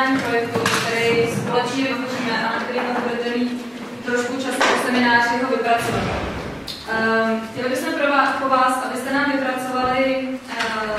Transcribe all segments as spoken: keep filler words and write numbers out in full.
zadání projektu, který společně vytvoříme a na který nás budete mít trošku času po semináři ho vypracovat. Um, chtěli bychom pro vás, po vás, abyste nám vypracovali uh,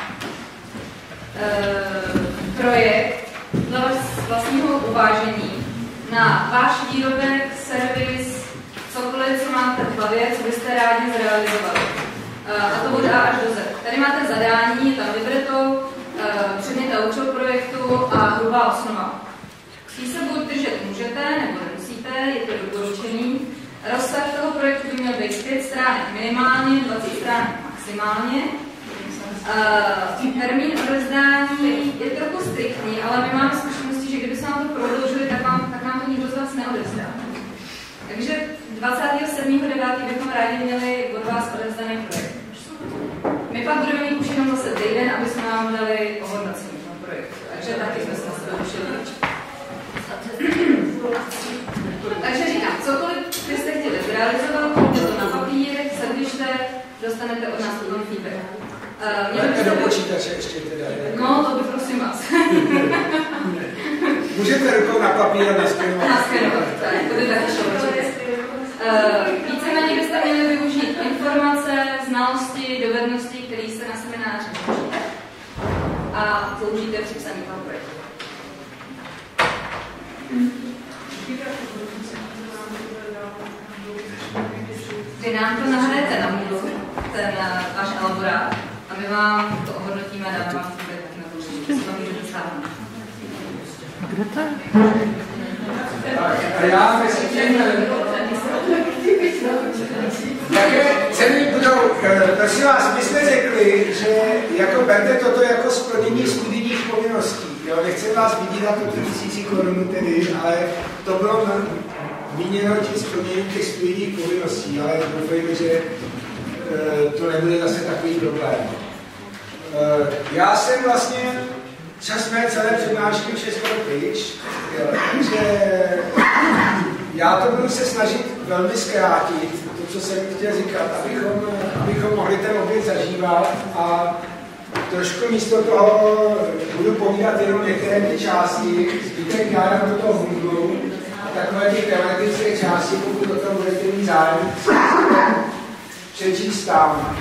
uh, projekt dle vlastního uvážení na váš výrobek, servis, cokoliv, co máte v hlavě, co byste rádi zrealizovali. Uh, a to bude A až do Z. Tady máte zadání, je tam libreto, uh, předmět a účel projektu a hrubá osnova. Když se buď držet můžete, nebo nemusíte, je to doporučený. Rozsah toho projektu by měl být pět stránek minimálně, dvacet stránek maximálně. Uh, termín odezdání je trochu striktní, ale my máme zkušenosti, že kdyby se nám to prodloužili, tak, vám, tak nám to nikdo z vás neodezdá. Takže dvacátého sedmého devátého bychom rádi měli od vás odezdaný projekt. My pak budeme mít už jenom zase týden, aby jsme vám dali ohodnocení toho projektu. Takže taky jsme se na sebe učili. Takže říkám, cokoliv byste chtěli zrealizovat, pojďte to na papír, sedlište, dostanete od nás potom feedback. Uh, Máte do počítače ještě teda. No, to by prosím vás. Můžete rukou na papír a naskenovat. Naskenovat, tak, to by taky šlo. Uh, víceméně byste měli využít informace, znalosti, dovednosti, které se na semináři učíte a použijte při psaní toho projektu. Vy nám to nahrajete na Moodle, ten váš elaborát, a my vám to ohodnotíme a dáme vám feedback taky na to, že to můžete stáhnout. Kde to je? A já mezi tím, jaké ceny budou, prosím vás, my jsme řekli, že jako berte toto jako splnění studijních povinností. Jo, nechci vás vydírat o tisíci korun tedy, ale to bylo míněno tím splněním těch studijních povinností, ale doufejme, že e, to nebude zase takový problém. E, já jsem vlastně čas mé celé přednášky už je skoro pryč, takže já to budu se snažit velmi zkrátit, to, co jsem chtěl říkat, abychom, abychom mohli ten oběd zažívat a trošku místo toho budu povídat jenom některé ty části, zbytek já dám do toho Moodlu a takové ty teoretické části, pokud o tom budete mít zájem, přečíst tam.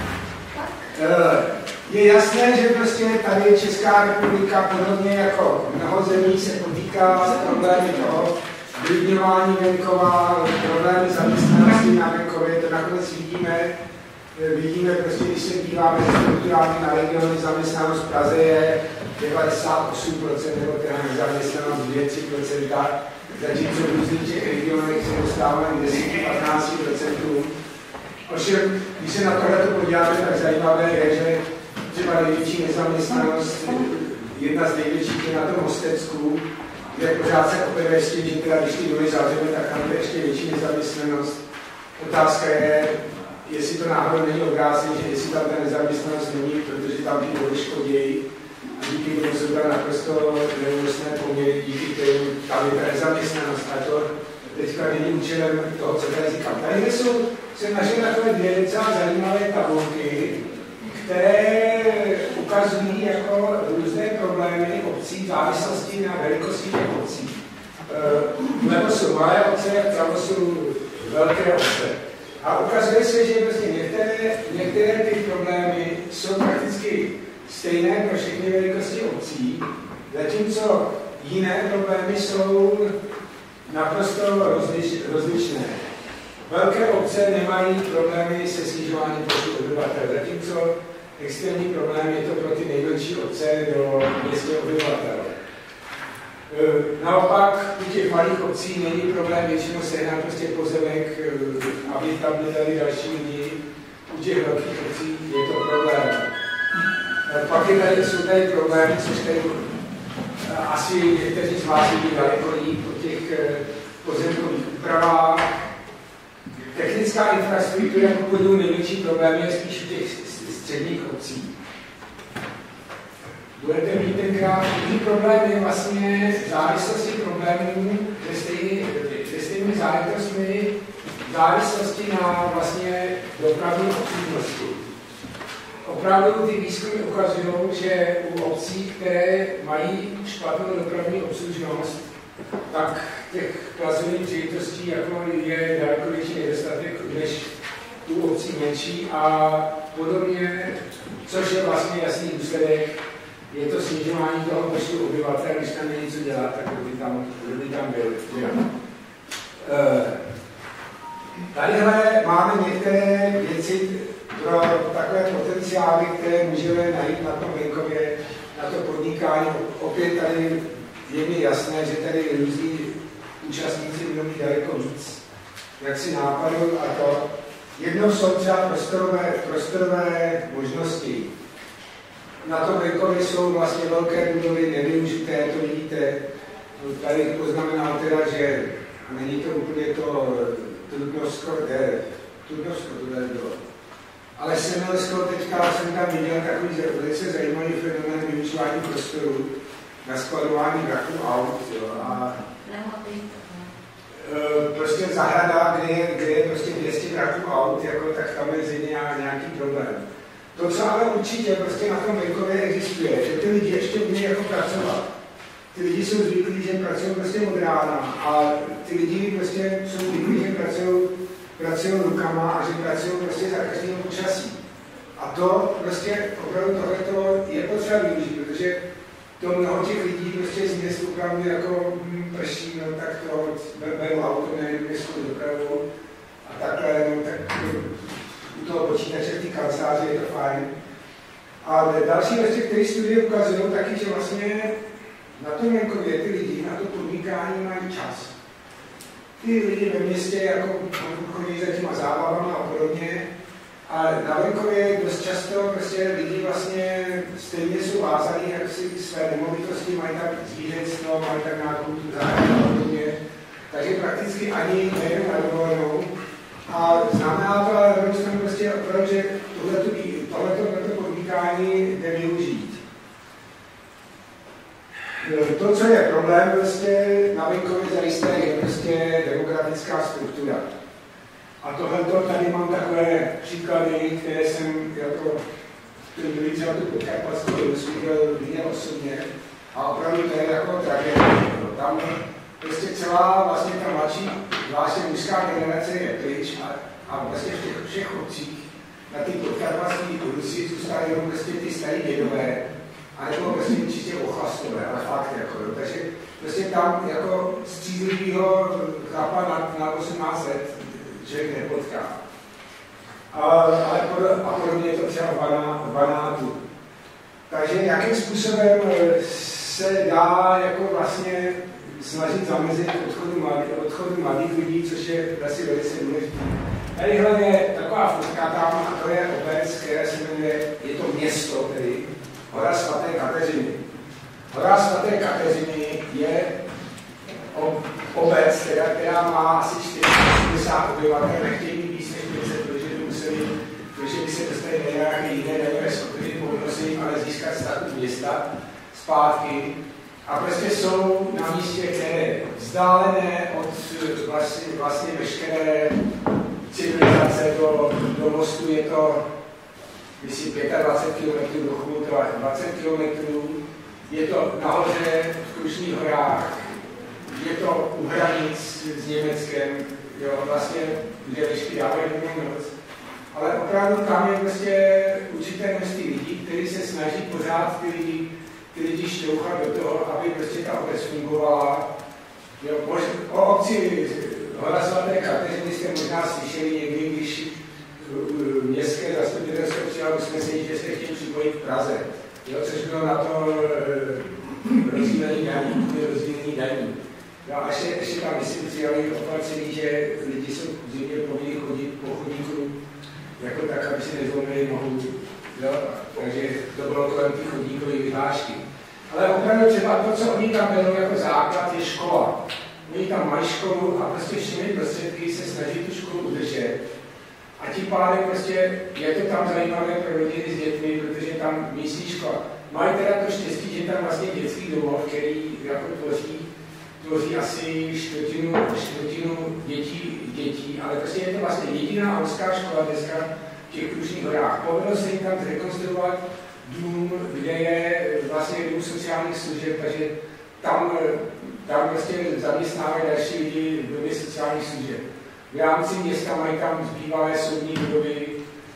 Je jasné, že prostě tady Česká republika, podobně jako mnoho zemí, se potýká s problémy toho vlivňování venkova, problémy zaměstnanosti na venkově, to nakonec vidíme. Vidíme prostě, když se díváme strukturálně na regiony, zaměstnanost v Praze je devadesát osm procent nebo teda nezaměstnanost dvě až tři procenta, zatímco v různých těch regionech se dostáváme k deset až patnáct procent. Ovšem, když se na tohle podíváme, tak zajímavé je, že třeba největší nezaměstnanost, jedna z největších je na tom Mostecku, kde pořád se opět s tím, že teda když ty domy zavřeme, tak tam je ještě větší nezaměstnanost. Otázka je, jestli to náhodou není obráceně, že jestli tam ta nezaměstnanost není, protože tam ty vody škodějí a díky tomu jsou tam naprosto neúnosné poměry, díky kterým tam je ta nezaměstnanost. A to teďka není účelem toho, co tady říkám. Tady jsou, jsem našel takové dvě docela zajímavé tabulky, které ukazují jako různé problémy obcí v závislosti na velikosti těch obcí. Vlevo jsou malé obce, vpravo jsou velké obce. A ukazuje se, že prostě některé, některé ty problémy jsou prakticky stejné pro všechny velikosti obcí, zatímco jiné problémy jsou naprosto rozliš, rozličné. Velké obce nemají problémy se snižováním počtu obyvatel, zatímco extrémní problém je to pro ty nejmenší obce do dvě stě obyvatel. Naopak u těch malých obcí není problém většinou sehnat prostě pozemek, aby tam byli další lidi. U těch velkých obcí je to problém. Pak je tady, jsou tady problémy, což tady asi někteří z vás vidí daleko líp po těch pozemkových úpravách. Technická infrastruktura, pokud jdou největší problém, je spíš u těch středních obcí. Budete mít tenkrát, druhý problém je vlastně závislosti problémů se stejnými záležitostmi, závislosti na vlastně dopravní obslužnosti. opravdu ty výzkumy ukazují, že u obcí, které mají špatnou dopravní obslužnost, tak těch pracovních příležitostí jako je daleko větší nedostatek než u obcí menší a podobně, což je vlastně jasný důsledek, je to snižování toho počtu obyvatel, když tam není co dělat, tak by tam, by tam byl. Tadyhle máme některé věci pro takové potenciály, které můžeme najít na tom venkově, na to podnikání. Opět tady je mi jasné, že tady různí účastníci budou mít daleko víc jaksi nápadů a to. Jednou jsou třeba prostorové, prostorové možnosti. Na tom venkově jsou vlastně velké budovy nevyužité, to vidíte. Tady poznamenal teda, že není to úplně to Trutnovsko, kde Trutnovsko to tady bylo. Ale Semelsko, teďka jsem tam viděl takový velice zajímavý fenomén využívání prostoru na skladování vraků aut. Jo, a prostě zahrada, kde je, kde je prostě dvě stě vraků aut, jako, tak tam je zřejmě nějaký problém. To, co ale určitě prostě na tom venkově existuje, že ty lidi ještě umějí jako pracovat. Ty lidi jsou zvyklí, že pracují prostě od rána a ty lidi prostě jsou zvyklí, že pracují, pracují rukama a že pracují prostě za každého počasí. A to prostě opravdu tohleto je potřeba využít, protože to mnoho těch lidí prostě z měst opravdu jako hm, prší, no tak to beru auto, nevím, městskou dopravu a takhle, no tak u toho počítače v té kanceláři je to fajn. A další věci, které studie ukazují, taky, že vlastně na tom venkově ty lidi, na to podnikání mají čas. Ty lidi ve městě jako chodí za těma zábavama a podobně, ale na venkově dost často prostě lidi vlastně stejně jsou vázaný, jak si své nemovitosti, mají tam zvířectvo, mají tam nějakou tu záhradu a podobně. Takže prakticky ani nejenom na dovolenou. A znamená to ale na druhou stranu prostě opravdu, že tohleto, tohleto podnikání jde využít. To, co je problém prostě na venkově zajisté, je prostě demografická struktura. A tohleto tady mám takové příklady, které jsem jako byli třeba tu podkarpatskou viděl, viděl osobně. A opravdu to je jako tragédie. Tam prostě celá vlastně ta mladší, vlastně mužská generace je pryč a, a vlastně v těch všech obcích na ty podkarpatské Rusy zůstávají jenom prostě ty starý dědové, a nebo prostě čistě ochlastové, ale fakt jako, jo. Takže prostě tam jako střízlivýho chlapa na, na osmnáct let člověk nepotká. A, ale pod, a podobně je to třeba v Banátu. Takže jakým způsobem se dá jako vlastně snažit zamezit odchodu mladých, odchodu mladých lidí, což je asi velice důležité. Tadyhle je taková fotka tam, a to je obec, která se jmenuje, je to město tedy, Hora svaté Kateřiny. Hora svaté Kateřiny je obec, která, která má asi čtyři sta osmdesát obyvatel, nechtějí mít víc než pět set, protože by museli, protože by se dostali na nějaké jiné daňové skupiny, povinnosti, ale získat statut města zpátky. A prostě jsou na místě, které je vzdálené od vlastně, vlastně veškeré civilizace do, do mostu. Je to myslím dvacet pět kilometrů do Chomutova, dvacet kilometrů. Je to nahoře v Krušných horách. Je to u hranic s Německem, jo, vlastně, kde lišky dávají jednou noc. Ale opravdu tam je prostě určité množství lidí, kteří se snaží pořád ty lidi, ty lidi šťouchat do toho, aby prostě ta obec fungovala. Jo, o obci Hora svaté Kateřiny jste možná slyšeli někdy, když městské zastupitelstvo přijalo usnesení, že se chtějí připojit k Praze. Jo, což bylo na to rozdílení daní, rozdílení daní. No a ještě, ještě tam myslím přijali opatření, že lidi jsou zřejmě povinni chodit po chodníku jako tak, aby si nezlomili nohu. Jo? Takže to bylo kolem té chodníkové vyhlášky. Ale opravdu třeba to, co oni tam berou jako základ, je škola. Oni tam mají školu a prostě všemi prostředky se snaží tu školu udržet. A tím pádem prostě je to tam zajímavé pro rodiny s dětmi, protože tam místní škola. Mají teda to štěstí, že tam vlastně dětský domov, který jako tvoří, tvoří asi čtvrtinu, čtvrtinu dětí, dětí, ale prostě je to vlastně jediná horská škola dneska v těch Krušných horách. Povedlo se jim tam zrekonstruovat dům, kde je vlastně dům sociálních služeb, takže tam, tam prostě zaměstnávají další lidi v době sociálních služeb. V rámci města mají tam zbývalé soudní budovy,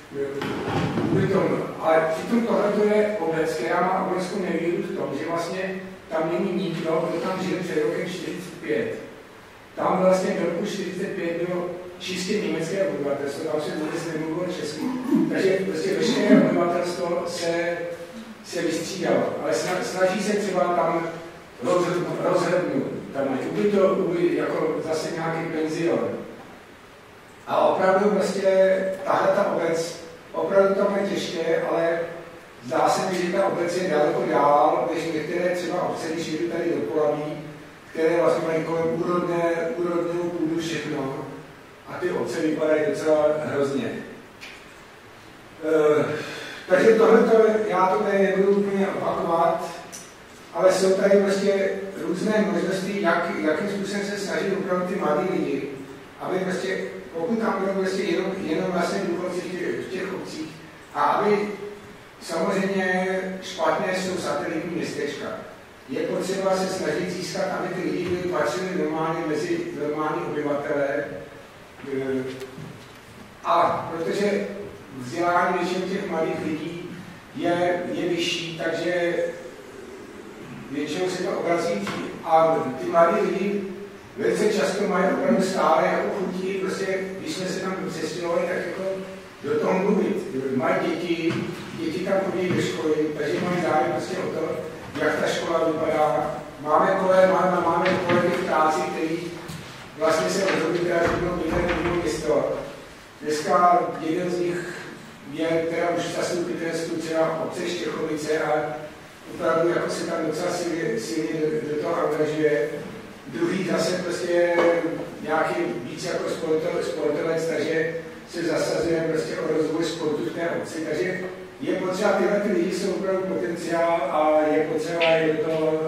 ale přitom tohle je obec, která má obrovskou nevýhodu v tom, že vlastně tam není nikdo, kdo tam žil před rokem čtyřicet pět. Tam vlastně do roku čtyřicet pět bylo čistě německé obyvatelstvo, tam se vůbec nemluvilo česky. Takže prostě veškeré obyvatelstvo se, se vystřídalo, ale snaží se třeba tam rozhodnout. Tam by to by jako zase nějaký penzion. A opravdu prostě tahle ta obec, opravdu tam je těžké, ale zdá se mi, že ta obec je daleko dál, než některé třeba obce, když jdu tady do Polaví, které vlastně mají kolem úrodné, úrodnou půdu všechno. A ty obce vypadají docela hrozně. E, takže tohleto, já to tady nebudu úplně opakovat, ale jsou tady prostě různé možnosti, jak, jakým způsobem se snaží opravdu ty mladí lidi, aby prostě, pokud tam budou prostě jenom, jenom vlastně důchodci v těch, v těch obcích, a aby samozřejmě špatné jsou satelitní městečka. Je potřeba se snažit získat, aby ty lidi byli patřili normálně mezi normální obyvatele. A protože vzdělání většinou těch mladých lidí je, je vyšší, takže většinou se to obrazí a ty mladí lidi velice často mají opravdu stále jako chutí, prostě když jsme se tam přestěhovali, tak jako do toho mluvit. Mají děti, děti tam chodí do školy, takže mají zájem prostě o to, jak ta škola vypadá. Máme kolegy, máme, máme kolegy v práci, který vlastně se rozhodli, teda, že budou bydlet mimo město. Dneska jeden z nich je teda už zastupitelství třeba obce Štěchovice a opravdu jako se tam docela silně do, do toho angažuje. Druhý zase prostě nějaký víc jako sportovec, takže se zasazuje prostě o rozvoj sportu v té obci. Takže je potřeba, tyhle ty lidi jsou opravdu potenciál a je potřeba je do toho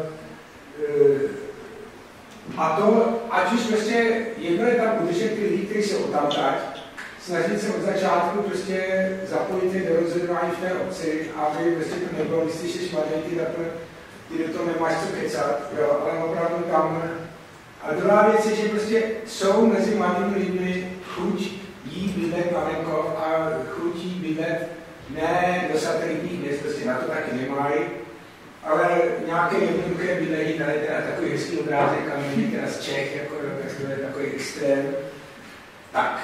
a to, ať už prostě jedno je tam udržet ty lidi, kteří jsou odtamtať, snažit se od začátku prostě zapojit je do rozhodování v té obci, aby prostě to nebylo, když jsi špatný, ty, ty do toho nemáš co kecat, jo, ale opravdu tam. A druhá věc je, že prostě jsou mezi mladými lidmi chuť jít bydlet na venkov a chuť jít bydlet ne do satelitních měst, prostě na to taky nemají, ale nějaké jednoduché bydlení, tady teda takový hezký obrázek, a není teda z Čech, jako to je takový extrém. Tak,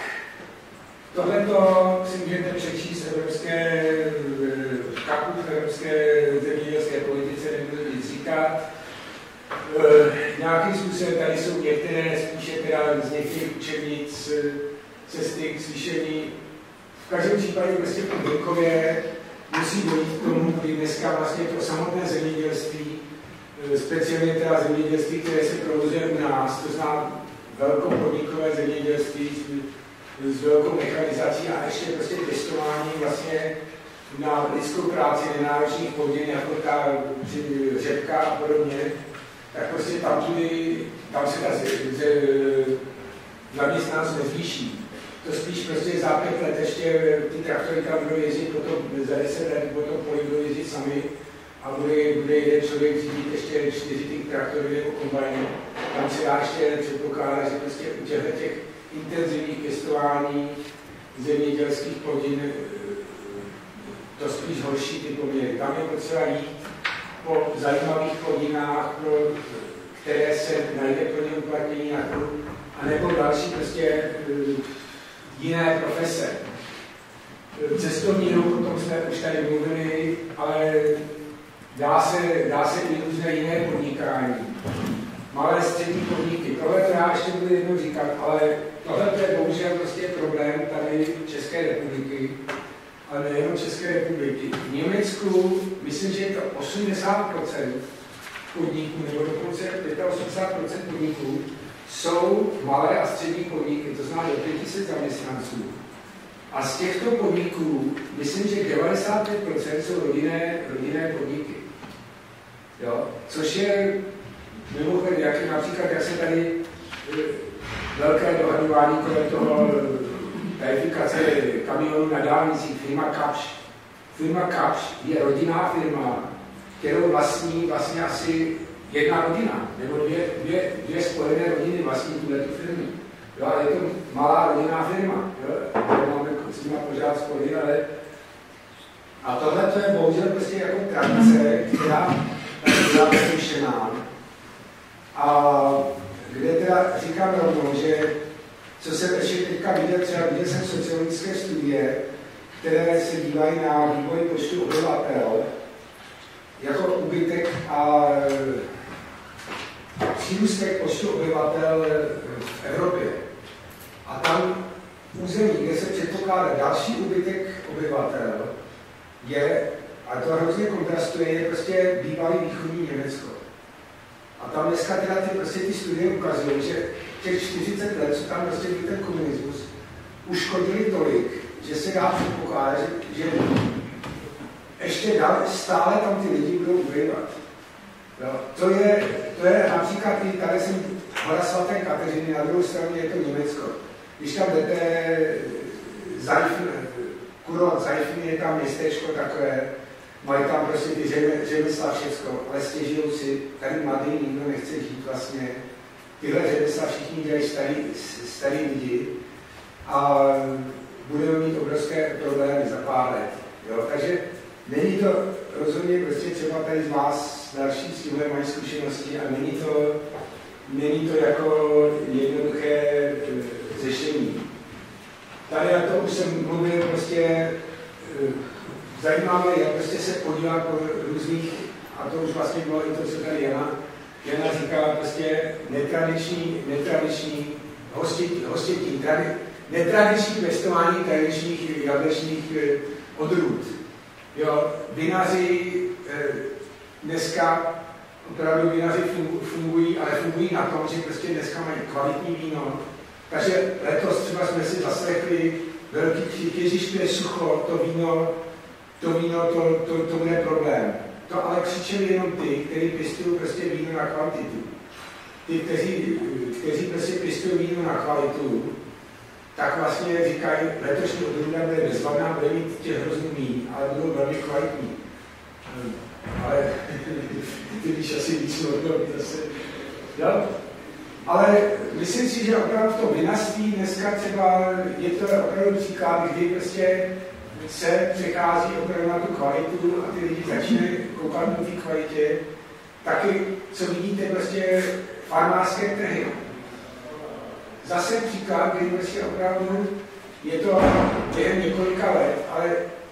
tohleto si můžete přečíst evropské kapu v evropské zemědělské politice, nebudu nic říkat. E, nějakým způsobem tady jsou některé spíše teda z některých učebnic cesty k slyšení. V každém případě prostě po Vilkově musí dojít k tomu, kdy dneska vlastně to samotné zemědělství, speciálně teda zemědělství, které se provozuje u nás, to znamená velkopodnikové zemědělství s velkou mechanizací a ještě prostě testování vlastně na lidskou práci nenáročných plodin, jako ta řepka a podobně, tak prostě tam, tudy, tam se ta zaměstnanost nezvýší. To spíš prostě za pět let ještě ty traktory tam budou jezdit, potom za deset let potom poli budou jezdit sami a bude, bude jeden člověk řídit ještě čtyři ty traktory nebo kombajny. Tam se dá ještě předpokládat, že prostě u těchto těch intenzivních pěstování zemědělských plodin to spíš horší ty poměry. Tam je potřeba jít po zajímavých plodinách, které se najde pro ně uplatnění na trhu, anebo další prostě jiné profese. Cestovní ruch, o tom jsme už tady mluvili, ale dá se, dá se i různé jiné podnikání. Malé střední podniky. Tohle to já ještě budu jednou říkat, ale tohle je bohužel prostě problém tady České republiky, ale nejenom České republiky. V Německu, myslím, že je to osmdesát procent podniků, nebo dokonce osmdesát pět procent podniků, jsou malé a střední podniky, to znamená do pět set zaměstnanců. A z těchto podniků, myslím, že devadesát pět procent jsou rodinné, rodinné podniky. Jo? Což je mimochodem, jak například, jak se tady velké dohadování kolem toho tarifikace kamionů na dálnicích, firma Kapsch. Firma Kapsch je rodinná firma, kterou vlastní vlastně asi jedna rodina, nebo dvě, dvě, dvě spojené rodiny vlastní tuhletu firmu. Jo, ale je to malá rodinná firma, jo, máme s nima pořád spory, ale a tohle to je bohužel prostě jako tradice, která byla přeslyšená. A kde teda říkám rovnou, že co jsem ještě teďka viděl, třeba viděl jsem sociologické studie, které se dívají na vývoj počtu obyvatel, jako úbytek a přírůstek počtu obyvatel v Evropě. A tam území, kde se předpokládá další úbytek obyvatel, je, a to hrozně kontrastuje, je prostě bývalý východní Německo. A tam dneska teda ty, prostě ty studie ukazují, že těch čtyřicet let, co tam prostě byl ten komunismus, uškodili tolik, že se dá předpokládat, že, že ještě dál, stále tam ty lidi budou ubývat. No, to, je, to je například, tady jsem hora svaté Kateřiny, na druhou straně je to Německo. Když tam jdete, Kurort Zajfin je tam městečko takové, mají tam prostě ty řemesla všecko, ale stěžují si, tady mladý nikdo nechce žít vlastně. Tyhle řemesla všichni dělají starý, starý lidi a budeme mít obrovské problémy za pár let. Jo? Takže není to rozhodně prostě třeba tady z vás další s tímhle mají zkušenosti a není to, není to jako jednoduché řešení. Tady na to už jsem mluvil, prostě zajímavé je prostě se podívat po různých, a to už vlastně bylo i to, co tady Jana, Jana říkala, prostě netradiční, netradiční hostětí, hostětí tradi, netradiční pěstování tradičních jablečných odrůd. Jo, vinaři dneska opravdu vinaři fungují, ale fungují na tom, že prostě dneska mají kvalitní víno. Takže letos třeba jsme si zaslechli velký křik, Ježíš, to je sucho, to víno, to víno, to, to, to bude problém. To ale křičeli jenom ty, kteří pěstují prostě víno na kvantitu. Ty, kteří, kteří prostě pěstují víno na kvalitu, tak vlastně říkají, letošní odrůda bude bezvadná, bude mít těch hrozný vín, ale budou velmi kvalitní. Ale ty víš asi víc o tom zase. Jo? Ale myslím si, že opravdu v tom vinařství dneska třeba je to opravdu příklad, kdy prostě se přechází opravdu na tu kvalitu a ty lidi začínají koukat na té kvalitě. Taky, co vidíte, prostě farmářské trhy. Zase příklad, kdy prostě opravdu je to během několika let, ale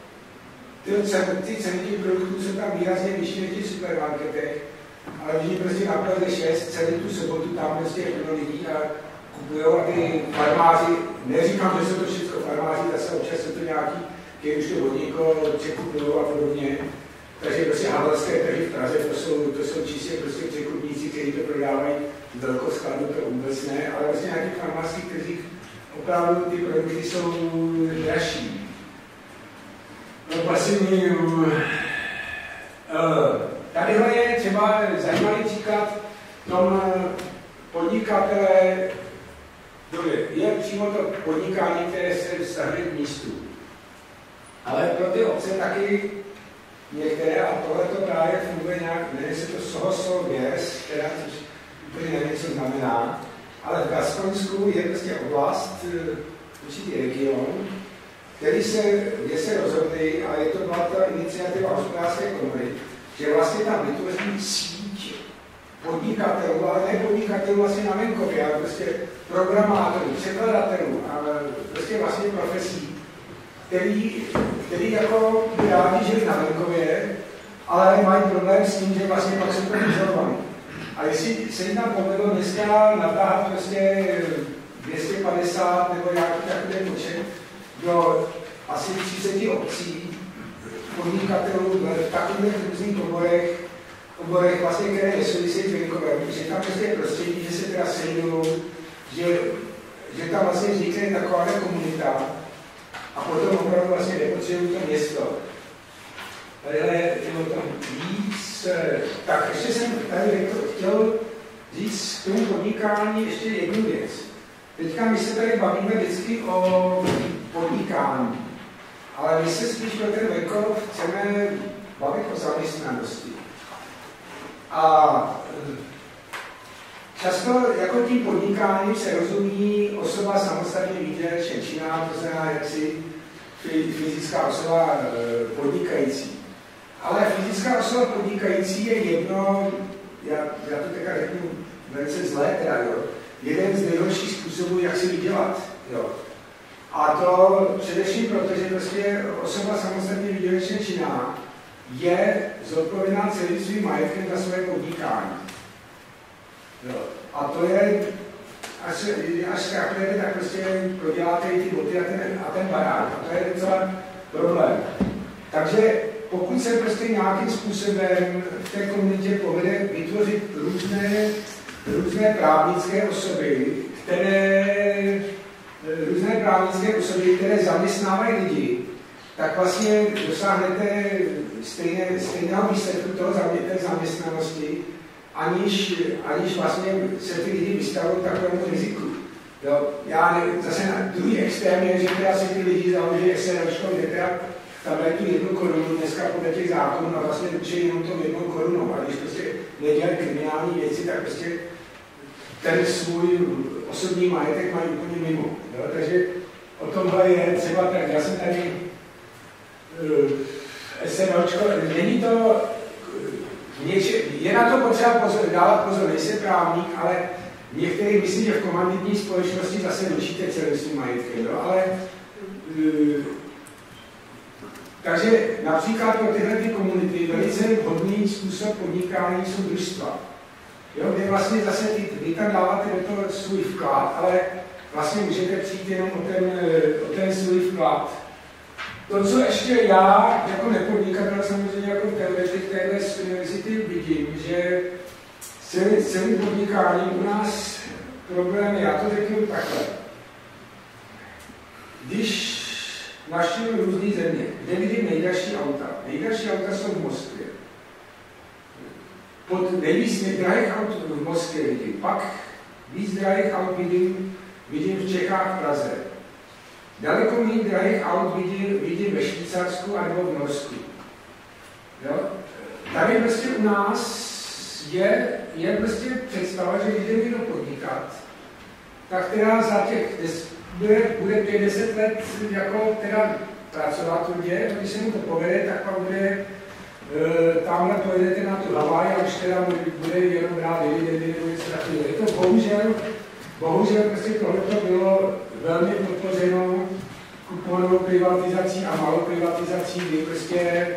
ty ceny, ty ceny těch produktů jsou tam výrazně vyšší než v supermarketech. Ale lidi prostě na Praze šest celý tu sobotu tam prostě plno lidí a kupujou a ty farmáři, neříkám, že jsou to všechno farmáři, zase občas jsou to nějaký, který už to vodníko překupujou a podobně. Takže prostě havelské trhy v Praze, to jsou, to jsou čistě prostě překupníci, kteří to prodávají v velkoskladu, to vůbec ne, ale vlastně na těch farmářských trzích opravdu ty produkty jsou dražší. No vlastně uh, tadyhle je třeba zajímavý příklad tom podnikatele, je přímo to podnikání, které se vztahuje k místu. Ale pro ty obce taky některé, a tohle to právě funguje nějak, jmenuje se to Sohosol Věrs, která což úplně nevím, co znamená, ale v Gaskonsku je prostě oblast, určitý region, který se, kde se rozhodli, a je to byla ta iniciativa hospodářské komory, že vlastně tam vytvoří síť podnikatelů, ale ne podnikatelů vlastně na venkově, ale prostě programátorů, překladatelů a prostě vlastně profesí, který, který jako by rádi žili na venkově, ale mají problém s tím, že vlastně pak jsou to izolovaní. A jestli se jim tam povedlo dneska natáhat prostě dvě stě padesát nebo nějaký takový počet do asi třicet obcí podnikatelů v takových různých oborech, oborech vlastně, které nesouvisejí s venkovem, že tam prostě je prostředí, že se teda sejdou, že, že tam vlastně vznikne taková komunita a potom opravdu vlastně nepotřebují to město. Tadyhle je o tom víc. Tak ještě jsem tady chtěl říct k tomu podnikání ještě jednu věc. Teďka my se tady bavíme vždycky o podnikání. Ale my se spíš pro ten venkov chceme bavit o zaměstnanosti. A často jako tím podnikáním se rozumí osoba samostatně výdělečně činná, to znamená jaksi fyzická osoba podnikající. Ale fyzická osoba podnikající je jedno, já, já to teďka řeknu velice zlé, teda, jo, jeden z nejhorších způsobů, jak si vydělat. Jo. A to především proto, že prostě osoba samostatně výdělečně činná je zodpovědná celým svým majetkem za své podnikání. Jo. A to je, až, až zkrachujete, tak prostě proděláte i ty boty a ten, a ten barák. A to je docela problém. Takže pokud se prostě nějakým způsobem v té komunitě povede vytvořit různé, různé právnické osoby, které, různé právnické osoby, které zaměstnávají lidi, tak vlastně dosáhnete stejné, stejného výsledku toho zaměstnanosti, aniž, aniž vlastně se ty lidi vystavují takovému riziku. Jo? Já ne, zase na druhý extrém je, že teda si ty lidi založí SROčko, kde teda tam dají tu jednu korunu dneska podle těch zákonů a vlastně učí jenom to jednou korunou. A když prostě nedělají kriminální věci, tak prostě ten svůj osobní majetek mají úplně mimo. Jo? Takže o tomhle je třeba tak. Já jsem tady uh, SROčko, není to Něče, je na to potřeba pozor, dávat pozor, nejsem právník, ale některý myslí, že v komanditní společnosti zase ručíte celým svým majetkem, jo? Ale uh, takže například pro tyhle ty komunity velice vhodný způsob podnikání jsou družstva. Jo? Kde vlastně zase ty, vy tam dáváte do toho svůj vklad, ale vlastně můžete přijít jenom o ten, o ten svůj vklad. To, co ještě já jako nepodnikatel, samozřejmě jako teoretik téhle z univerzity vidím, že celý, celý podnikání u nás problém, já to řeknu takhle. Když navštívím různý země, kde vidím nejdražší auta. Nejdražší auta jsou v Moskvě. Pod nejvíc drahých aut v Moskvě vidím. Pak víc drahých aut vidím, vidím v Čechách, v Praze. Daleko méně drahých aut vidím, vidím ve Švýcarsku nebo v Norsku. Jo? Tady prostě u nás je, je prostě představa, že když jde někdo podnikat, tak teda za těch, bude, bude pět deset let jako teda pracovat tvrdě, když se mu to povede, tak pak bude, e, tamhle pojedete na tu Havaj a už teda bude jenom brát dividendy nebo něco takového. Je to bohužel, bohužel prostě tohleto bylo velmi podpořeno kuponovou privatizací a malou privatizací, kdy prostě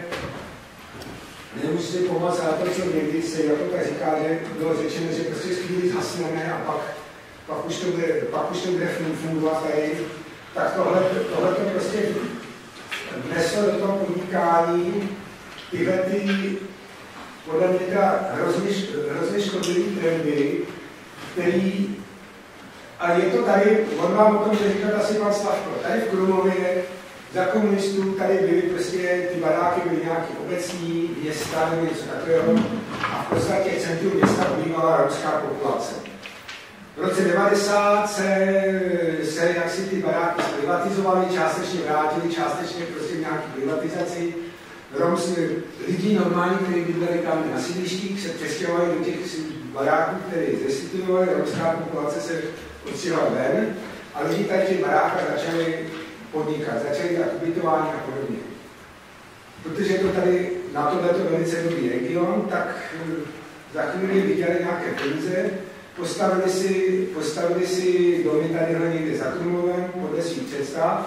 nemusíte pomoct na to, co někdy se jako tak říká, že bylo řečeno, že prostě chvíli zhasneme a pak, pak, už to bude, pak už to bude fungovat tady. Tak tohle, tohle to prostě vneslo do toho podnikání tyhle ty, podle mě teda hrozně, hrozně škodlivý trendy, který a je to tady, on vám o tom že říkat asi pan Slavko. Tady v Krumlově za komunistů tady byly prostě, ty baráky byly nějaké obecní města nebo něco takového a v podstatě centrum města obývala romská populace. V roce devadesát se, se jaksi ty baráky zprivatizovaly, částečně vrátily, částečně prostě nějaký privatizaci. Romsky, lidi normální, kteří bydleli tam na sídlištích, se přestěhovali do těch baráků, které zrestituovali, romská populace se odstěhovala ven a lidi tady v těch barákách začali podnikat, začali dělat ubytování a podobně. Protože je to tady na tohleto velice dobrý region, tak za chvíli viděli nějaké peníze, postavili si, postavili si domy tadyhle někde za Krumlovem podle svých představ.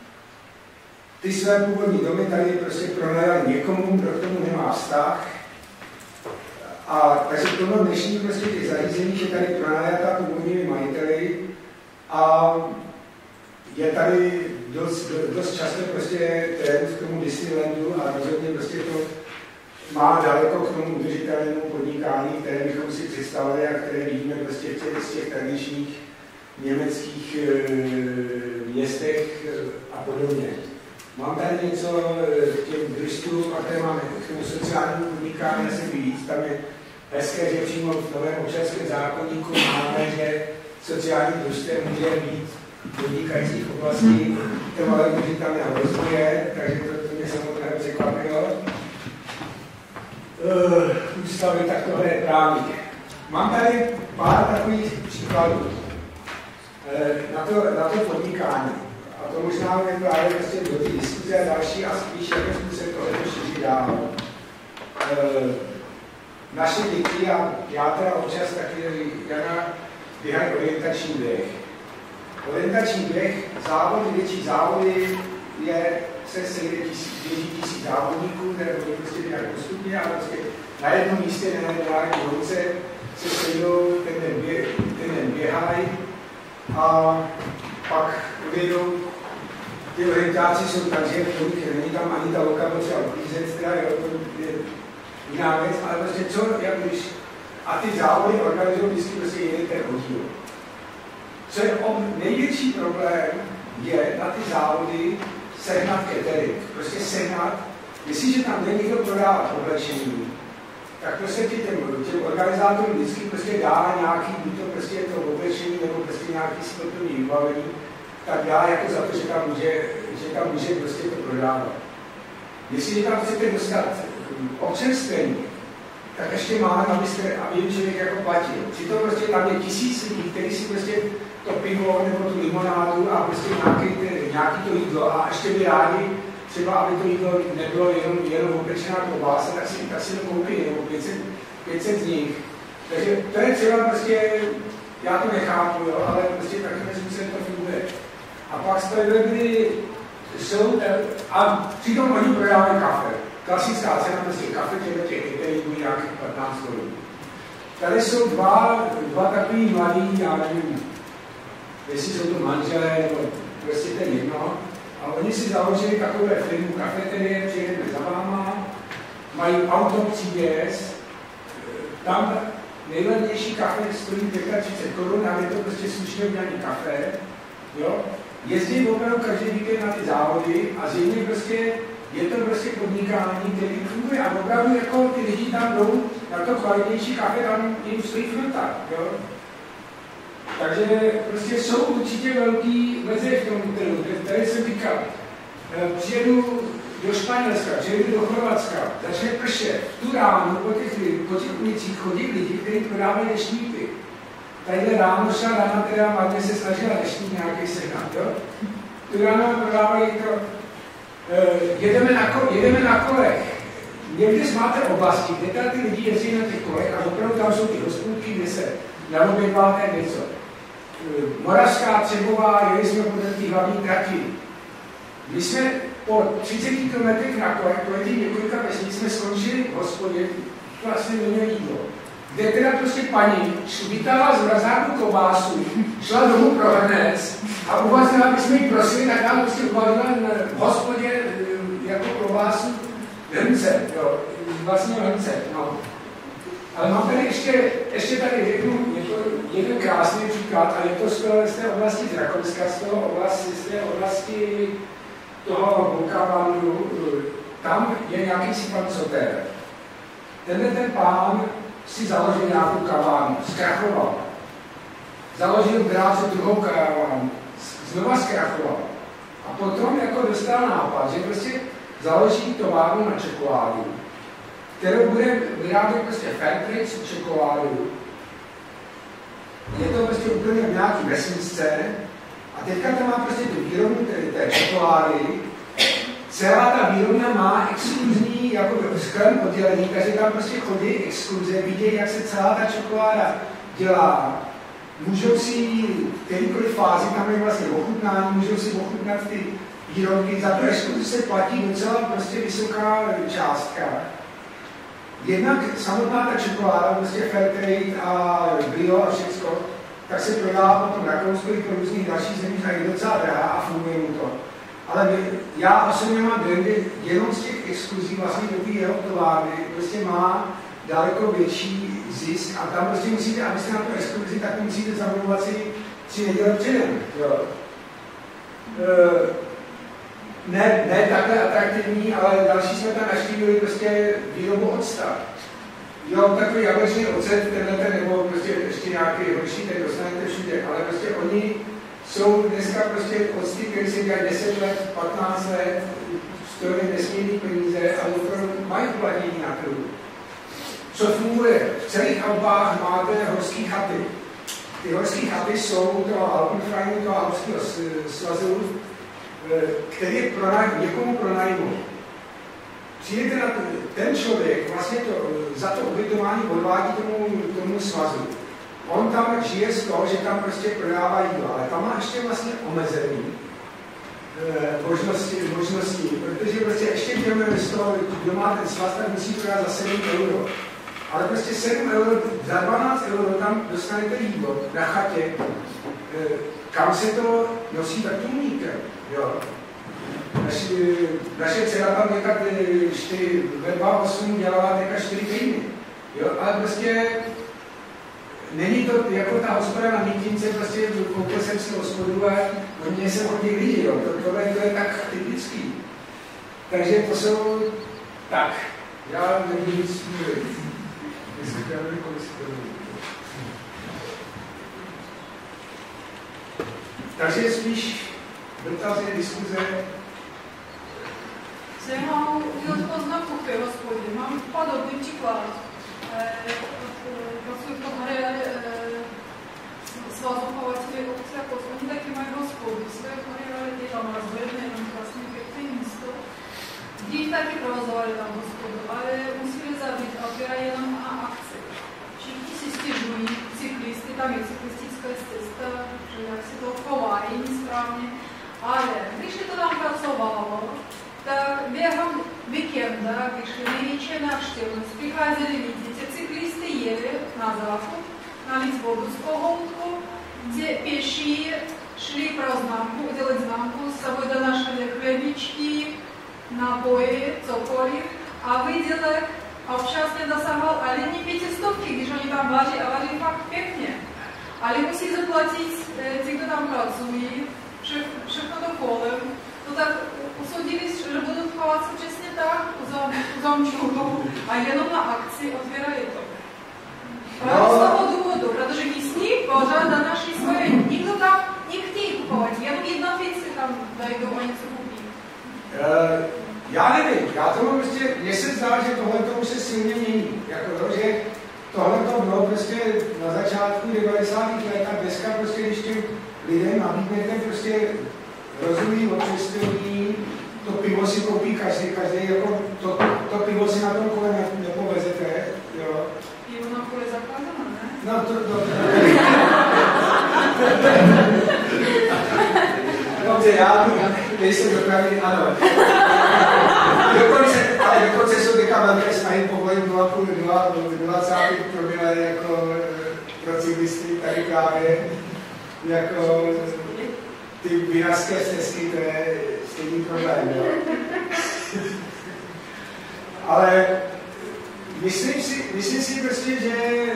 Ty své původní domy tady prostě pronajali někomu, kdo k tomu nemá vztah. A takže to bylo dnešní prostě těch zařízení, že tady pronajata původními majiteli a je tady dost, dost často prostě trend k tomu Disneylandu a rozhodně prostě to má daleko k tomu udržitelnému podnikání, které bychom si představili a které vidíme prostě v těch, z těch tradičních německých e, městech a podobně. Mám tady něco k těm družstvům, a které máme k tomu sociálnímu podnikání asi víc. Tam je hezké, že přímo v novém občanském zákoníku máme, že sociální družstvo může být podnikající v oblasti trvalého udržitelného rozvoje, takže to, to mě samotného překvapilo. Uh, ústavy, tak tohle je právník. Mám tady pár takových příkladů uh, na, to, na to podnikání. A to možná je právě prostě do té diskuze a další a spíš, jakým způsobem tohle šíří dál. Uh, naše děti a já teda občas taky Jana běhají orientační běh. Orientační běh, závody, větší závody, je, se sejde tisíc, tisíc závodníků, které budou prostě běhat postupně a prostě na jednom místě na nedálení louce se sejdou, ten den, bě, ten den běhají a pak uvědou, ty orientáci jsou tak, že není tam ani ta loka potřeba uklízet, teda jo, to je jiná věc, ale prostě co, jak když, a ty závody organizují vždycky prostě jeden ten oddíl. Co je největší problém, je na ty závody sehnat catering. Prostě sehnat, jestliže tam jde někdo prodávat oblečení, tak prostě těm, těm organizátorům vždycky prostě dá nějaký, buď to prostě to oblečení, nebo prostě nějaký sportovní vybavení, tak dá jako za to, že tam může, že tam může prostě to prodávat. Jestliže tam chcete dostat občerstvení, tak ještě máme, abyste, aby člověk jako platil. Přitom prostě tam je tisíc lidí, kteří si prostě to pivo nebo tu limonádu a prostě nějaký, nějaký to jídlo a ještě by rádi třeba, aby to jídlo nebylo jenom, jenom opečená klobása, tak si, tak si to koupí, nebo pět set z nich. Takže to je třeba prostě, já to nechápu, jo, ale prostě takovým způsobem to funguje. A pak z toho, kdy jsou, a přitom oni prodávají kafe. Klasická cena prostě kafe těch eteríků nějakých patnáct korun. Tady jsou dva, dva takový mladí, já nevím, jestli jsou to manželé, nebo prostě to je jedno. A oni si založili takové firmu kafeterie, přijedeme za váma, mají auto P S, tam nejlevnější kafe stojí třicet pět korun a je to prostě slušně udělaný kafe. Jo? Jezdí opravdu každý víkend na ty závody a zjevně prostě je to prostě podnikání, který funguje a opravdu jako ty lidi tam jdou na to kvalitnější kafe, tam jim stojí fronta, jo. Takže prostě jsou určitě velký mezery v tom trhu. Tady jsem říkal, přijedu do Španělska, přijedu do Chorvatska, začne pršet, tu ránu po těch, po těch ulicích chodí lidi, kteří prodávají deštníky. Tadyhle ráno šla rána, teda Marně se snažila deštník nějaký sehnat, jo. Tu ráno prodávají to. Uh, jedeme, na ko, jedeme na kolech. Někde máte oblasti, kde tady ty lidi jezdí na těch kolech a opravdu tam jsou ty hospůdky, kde se naobědváte něco. Uh, Moravská, Třebová, jeli jsme podle těch hlavní trati. My jsme po třiceti kilometrech na kolech, projetí několika vesnic, jsme skončili v hospodě, vlastně neměli jídlo. Kde teda prostě paní vytáhla z mrazáku klobásu, šla domů pro hrnec a uvařila, aby jsme jí prosili, tak nám prostě uvařila v hospodě jako klobásu hrnce, jo, vlastně hrnce, no. Ale mám tady ještě, ještě tady řeknu jeden krásný příklad, a je to z, toho, z té oblasti z Rakouska, z toho oblasti, z té oblasti toho Bukavandu, tam je nějaký si pan Soter. Tenhle ten pán si založil nějakou kavárnu, zkrachoval. Založil v Dráze druhou kavárnu, znova zkrachoval. A potom jako dostal nápad, že prostě založí továrnu na čokoládu, kterou bude vyrábět prostě Fairtrade čokoládu. Je to prostě úplně v nějaký vesničce a teďka tam má prostě tu výrobnu té čokolády. Celá ta výrobna má exkluzní jako sklem oddělení, takže tam prostě chodí exkluze, vidějí, jak se celá ta čokoláda dělá. Můžou si v kterýkoliv fázi, tam je vlastně ochutnání, můžou si ochutnat ty výrobky. Za to exkluzi se platí docela prostě vysoká částka. Jednak samotná ta čokoláda, prostě Fairtrade a bio a všecko, tak se prodává potom Rakousku i po různých dalších zemích a je docela drahá a funguje mu to. Ale my, já osobně mám dojem, že jenom z těch exkluzí vlastně do té jeho továrny prostě má daleko větší zisk a tam prostě musíte, abyste na to exkluzi, tak musíte zamlouvat si tři neděle předem. Jo. E, ne, ne takhle atraktivní, ale další jsme tam naštívili prostě výrobu octa. Jo, takový jablečný ocet, tenhle ten, nebo prostě ještě nějaký horší, ten dostanete všude, ale prostě oni jsou dneska prostě pocty, které se dělají deset let, patnáct let, stojí nesmírný peníze a opravdu mají platění na trhu. Co funguje? V celých Alpách máte horské chaty. Ty horské chaty jsou toho Alpenvereinu, toho Alpského svazu, který pronajmou, někomu pronajmou. Přijdete na to, ten člověk vlastně to, za to ubytování odvádí tomu, tomu svazu. On tam žije z toho, že tam prostě prodává jídlo, ale tam má ještě vlastně omezený e, možnosti, možnosti, protože prostě ještě těm z toho, kdo má ten svaz, tak musí prodat za sedm euro. Ale prostě sedm euro, za dvanáct euro tam dostanete jídlo na chatě, e, kam se to nosí vrtulníkem, jo. Naši, naše dcera tam někak ve dva osm dělala někak čtyři týdny, jo, ale prostě není to jako ta hospoda na Mítínce, prostě koupil jsem si hospodu a hodně se chodí lidi, jo, to, tohle to je tak typický. Takže to jsou, tak, já nebudu nic mluvit. Takže spíš dotazy, diskuze. Já mám udělat poznámku k té hospodě. Mám podobný příklad. Pracuji v tom areále svazu chovatelů obce a oni taky mají hospodu. Své areále je tam rozvedné, tam vlastně pěkné místo. Děti taky provozovali tam hospodu, ale museli zavřít a otvírají jenom na akci. Všichni si stěžují, cyklisty, tam je cyklistická cesta, že jak si to chovají správně. Ale když to tam pracovalo, tak během víkenda, když je největší návštěvnost, přicházeli lidi, cyklisty jeli na záchod, nalít vodu z kohoutku, kde pěší šli pro známku, udělat známku, s sebou donášeli chlebičky, nápoje, cokoliv a výdělek občas nedosahoval ani pětistovky, když oni tam vaří a vaří fakt pěkně. Ale musí zaplatit ti, kdo tam pracují, všechno to kolem. No tak usudili, že budou chovat se přesně tak, uzamčují a jenom na akci otvírají to. Právě z toho důvodu, protože místní pořád na naší svoje, nikdo tam nechtějí kupovat, jenom jednotlivci tam dají doma něco kupí. Uh, já nevím, já tomu prostě, mně se zdá, že tohle to už se silně mění, jako to, že tohle to bylo prostě na začátku devadesátých let a dneska prostě, když těm lidem nabídnete prostě rozumí občerstvení, to pivo si koupí každý, každý, jako to, to pivo si na tom kole ne, nepovezete, jo. Pivo na kole zakázáno, ne? No to, to, dobře, já nejsem dopravný, ano. Dokonce, ale dokonce jsou teďka velké snahy povolit nula celá nula nula promile jako pro cyklisty, tady právě jako ty vinařské stezky, to je stejný problém, jo. Ale myslím si, myslím si prostě, že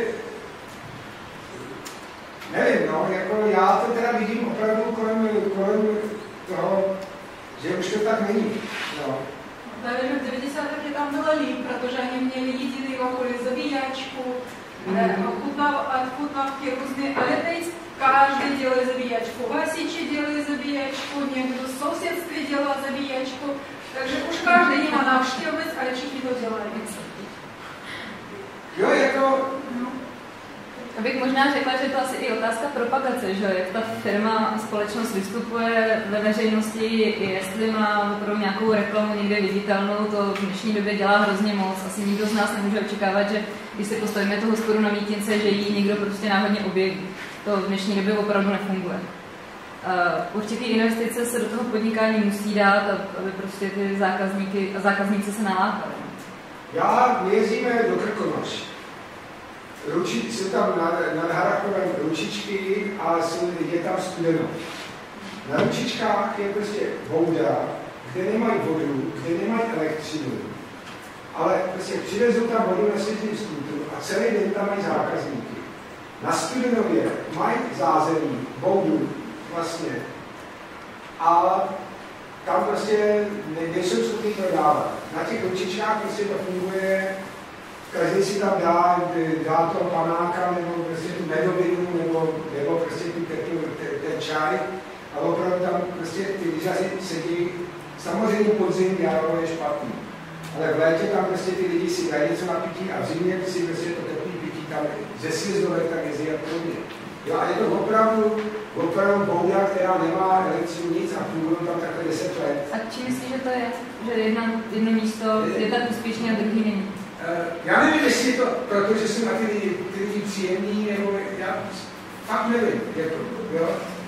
nevím, no, jako já to teda vidím opravdu kolem, kolem toho, že už to tak není, no. Takže v devadesátých tam bylo líp, protože oni měli jediný okolí zabíjačku, mm. ochutnávky různé, ale teď každý dělá zabíjačku, hasiči dělají zabíjačku, někdo z sousedství dělá zabíjačku, takže už každý nemá návštěvnost, ale všichni to dělají. Jo, jako... No. Abych možná řekla, že to asi i otázka propagace, že jak ta firma a společnost vystupuje ve veřejnosti, jestli má opravdu nějakou reklamu někde viditelnou, to v dnešní době dělá hrozně moc. Asi nikdo z nás nemůže očekávat, že když se postavíme tu hospodu na Mítínce, že ji někdo prostě náhodně objeví. To v dnešní době opravdu nefunguje. Uh, určitý investice se do toho podnikání musí dát, aby prostě ty zákazníky, zákazníci se nalákali. Já jezdíme do Krkonoš. Ruči, jsou tam nad, nad Harachovem ručičky a jsou, je tam studeno. Na ručičkách je prostě voda, kde nemají vodu, kde nemají elektřinu, ale prostě přivezou tam vodu na světním skútru a celý den tam mají zákazníky. Na Studenově mají zázemí, vodu vlastně a tam prostě ne, nejsou schopni prodávat. Na těch ručičkách prostě to funguje. Každý si tam dá, dá toho panáka, nebo prostě tu medovinu, nebo, nebo prostě tu ten čáry a opravdu tam prostě ty lyžaři sedí, samozřejmě podzim jaro je špatný, ale v létě tam prostě ty lidi si dají něco na pití a v zimě si prostě to teplý pití tam ze sjezdové tak jezdí a podobně. Jo, a je to opravdu, opravdu bouda, která nemá elektřinu nic a původem tam takhle deset let. A čím myslíš, že to je? Že jedno, jedno místo je tak úspěšné a druhý není? Uh, já nevím, jestli je to proto, že jsou na ty lidi, ty lidi příjemní, nebo já fakt nevím, jako, jo.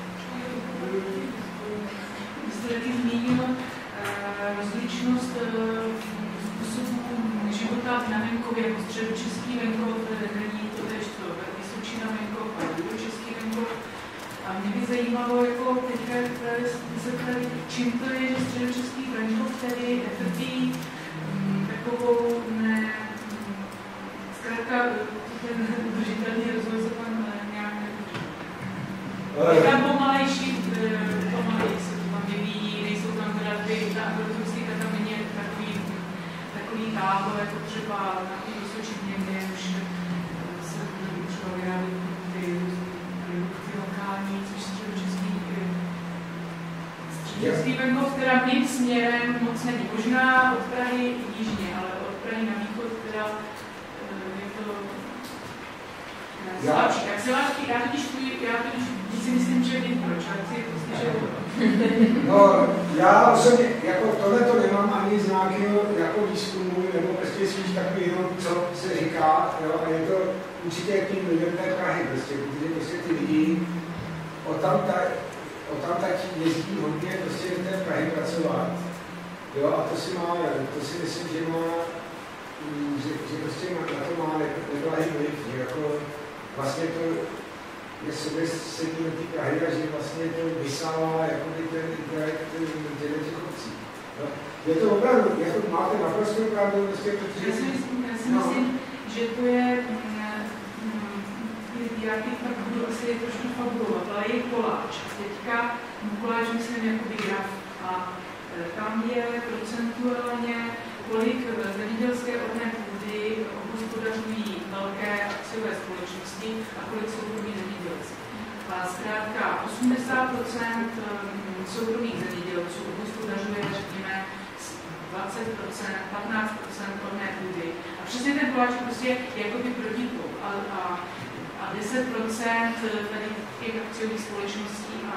Vy jste taky zmínil rozličnost způsobu života na venkově, jako středočeský venkov, není to tež to, Vysočina venkov a jihočeský venkov. A mě by zajímalo, jako teďka vysvětlit, čím to je, že středočeský venkov tedy netrpí takovou, ne, zkrátka ten udržitelný rozvoj se tam nějak je tam pomalejší, pomalej se to tam vyvíjí, nejsou tam teda ty, ta agroturistika tam není takový, takový tábo, jako třeba na té Vysočině, kde už se třeba vyrábí ty produkty lokální, což středočeský středočeský venkov, teda mým směrem moc není. Možná od Prahy jižně, ale od Prahy na východ teda je to slabší. Tak slabší, já totiž, já totiž si myslím, že vím proč, ale si prostě, že... No, já osobně, jako tohle to nemám ani z nějakého jako výzkumu, nebo prostě spíš takový jenom, co se říká, jo, a je to určitě tím lidem té Prahy, prostě, protože prostě ty lidi o tam tak, o tam tak jezdí hodně prostě do té Prahy pracovat, jo, a to si má, to si myslím, že má, že, že prostě na to má neblahý vliv, že jako vlastně to je sobě sedí do té Prahy a že vlastně to vysává jako ten projekt těchto těch obcí. No. Je to opravdu, jako máte naprosto pravdu, prostě protože... Já si myslím, já si myslím no. že to je, já bych tak budu asi trošku fabulovat, ale je koláč. Teďka koláč myslím jakoby graf a tam je procentuálně, kolik zemědělské orné půdy obhospodařují velké akciové společnosti a kolik soukromí zemědělci. A zkrátka osmdesát procent soukromých zemědělců obhospodařuje, řekněme, dvacet procent, patnáct procent orné půdy. A přesně ten koláč prostě jakoby protiklop. A, a, a deset procent tady těch akciových společností a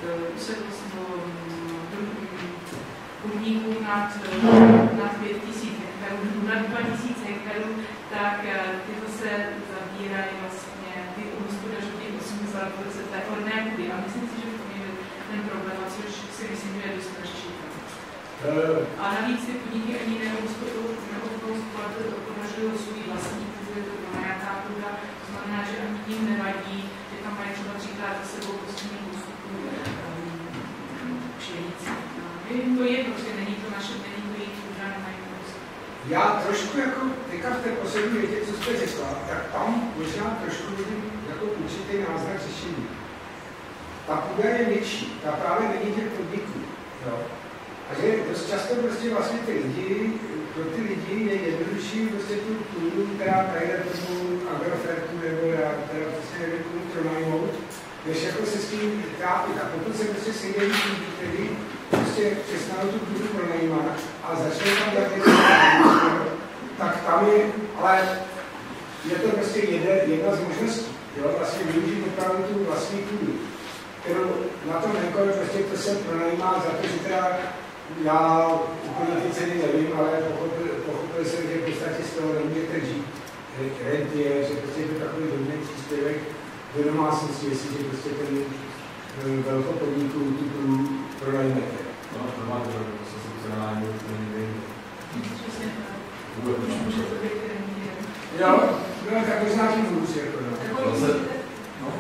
podniků nad, nad pět tisíc hektarů, nad dva tisíce hektarů, tak ty zase zabírají vlastně ty hospodaření osmdesát procent té orné půdy. A myslím si, že to je ten problém, což si myslím, že je dost neřešitelné. A navíc ty podniky ani neobhospodařují svůj vlastní půdu, je to najatá půda, to znamená, že ani tím nevadí, že tam mají třeba třikrát za sebou postupný postupu pšenici. To je prostě, není to naše, není to jejich půda, nemají prostě. Já trošku jako, teďka v té poslední větě, co jste řekla, tak tam možná trošku vidím jako určitý náznak řešení. Ta půda je větší, ta právě není těch podniků. Jo? A že dost často prostě vlastně ty lidi, pro ty lidi je jednodušší prostě tu půdu, která tajde tomu Agrofertu nebo já, která prostě nevím, komu pronajmout, než jako se s tím trápit. A pokud se prostě sejdejí lidi, kteří prostě přestanou tu půdu pronajímat a začnou tam dělat něco, tak tam je, ale je to prostě jedna, jedna z možností, jo, vlastně využít opravdu tu vlastní půdu, kterou na tom venkově prostě to se pronajímá za to, že teda já úplně ty ceny nevím, ale pochopil, pochopil jsem, že v podstatě z toho nemůžete žít. Rent je, že prostě je to takový dobrý příspěvek do domácnosti, jestliže prostě ten velkopodniku tu půdu pronajmete. No, to máte, že se se nájmu, to není Přesně tak. vůbec Může to být Jo, no tak možná tím hůř, jako no. No,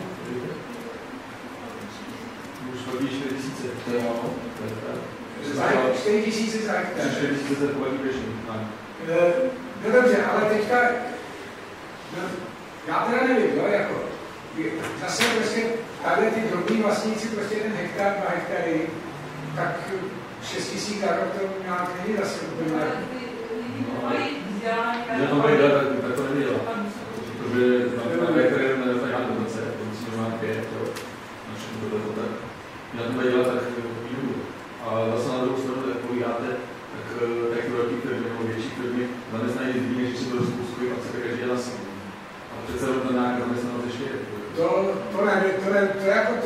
už hodí čtyři tisíce, to je málo. čtyři tisíce za hektar. čtyři tisíce za pohodí běžný. No dobře, ale teďka, no, já teda nevím, jo, jako, zase prostě takhle ty drobní vlastníci, prostě ten hektar, dva hektary, tak šest tisíc za rok to nějak není zase úplně. Ale ty lidi mají vzdělání. Já to nejde, tak to nedělá. Protože na hektary nedostají na dotace, musíme mít pět, jo. Na všechno to tak.